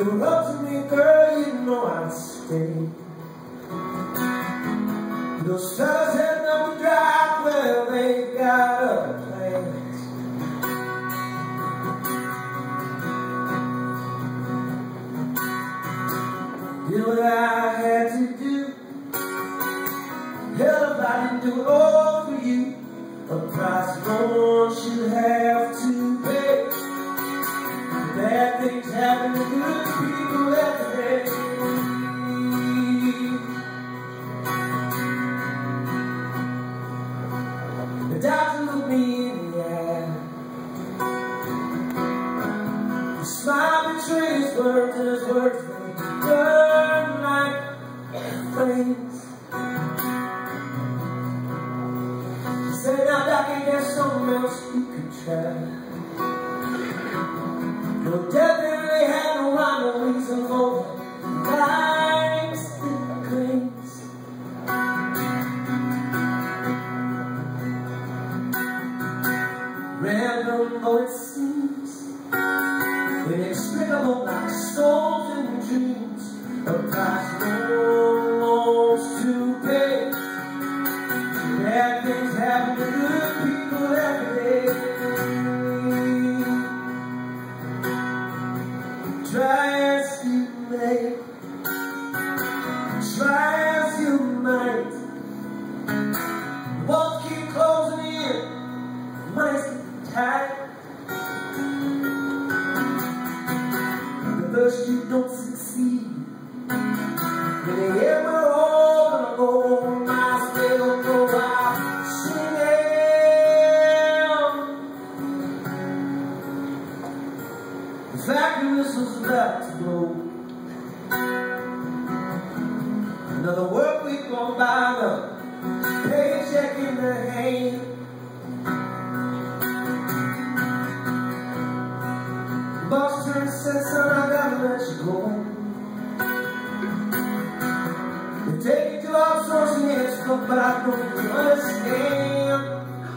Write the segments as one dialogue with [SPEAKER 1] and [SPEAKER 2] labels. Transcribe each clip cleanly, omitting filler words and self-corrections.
[SPEAKER 1] you're up to me, girl, you know I'd stay. Those fellas heading up the drive, well, they got other plans. Did what I had to do. Hell, if I didn't do it all for you, a price no one should have to pay. Bad things happen to good people every day. The doctor looked me in the eye. The smile betrayed his words, and his words they burn like flames. He said, now Doc, ain't there something else you could try? No, definitely had no rhyme, no reason for it. Life's in claims. Random though it seems, inexplicable like souls and dreams, a price no one wants to pay. Bad things happen to good people every day. Try as you may, try as you might, walls keep closing in, money's tight. But first you don't succeed, and they ever all gonna go, my still go out singing. The factory whistle's about to blow. Another work week gone by, another paycheck in the hand. The boss turned and said, son, I gotta let you go. They take you to outsourcing and stuff, but I don't really understand.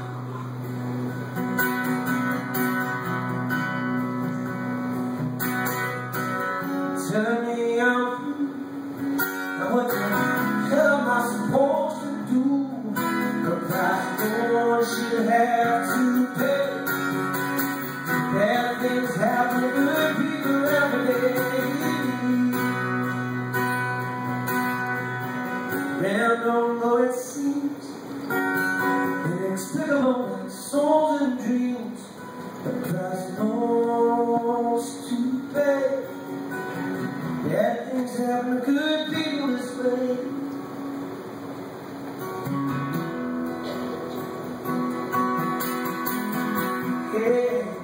[SPEAKER 1] Tell me now what the hell am I supposed to do? The price no one should have to pay. Bad things happen to good people every day. Random though it seems, inexplicable like souls and dreams, the price no one wants to pay. Bad things happen to good people this way. Yeah.